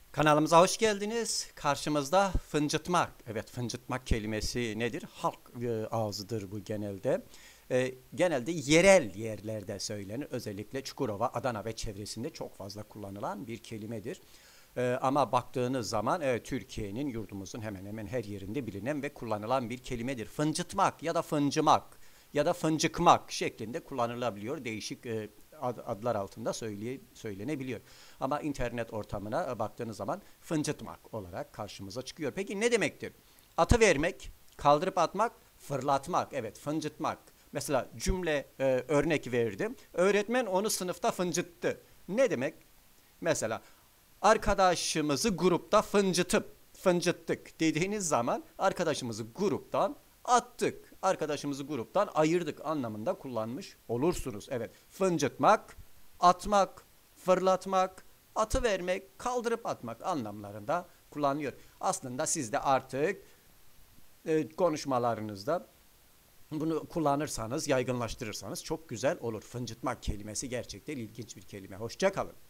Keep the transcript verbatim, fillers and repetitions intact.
Kanalımıza hoş geldiniz. Karşımızda fıncıtmak. Evet, fıncıtmak kelimesi nedir? Halk e, ağzıdır bu genelde. E, genelde yerel yerlerde söylenir. Özellikle Çukurova, Adana ve çevresinde çok fazla kullanılan bir kelimedir. E, ama baktığınız zaman e, Türkiye'nin, yurdumuzun hemen hemen her yerinde bilinen ve kullanılan bir kelimedir. Fıncıtmak ya da fıncımak ya da fıncıkmak şeklinde kullanılabiliyor. Değişik e, adlar altında söyleye, söylenebiliyor. Ama internet ortamına baktığınız zaman fıncıtmak olarak karşımıza çıkıyor. Peki ne demektir? Atı vermek, kaldırıp atmak, fırlatmak. Evet, fıncıtmak. Mesela cümle e, örnek verdim. Öğretmen onu sınıfta fıncıttı. Ne demek? Mesela arkadaşımızı grupta fıncıtıp fıncıttık dediğiniz zaman arkadaşımızı gruptan attık. Arkadaşımızı gruptan ayırdık anlamında kullanmış olursunuz. Evet, fıncıtmak, atmak, fırlatmak, atı vermek, kaldırıp atmak anlamlarında kullanılıyor. Aslında siz de artık e, konuşmalarınızda bunu kullanırsanız, yaygınlaştırırsanız çok güzel olur. Fıncıtmak kelimesi gerçekten ilginç bir kelime. Hoşça kalın.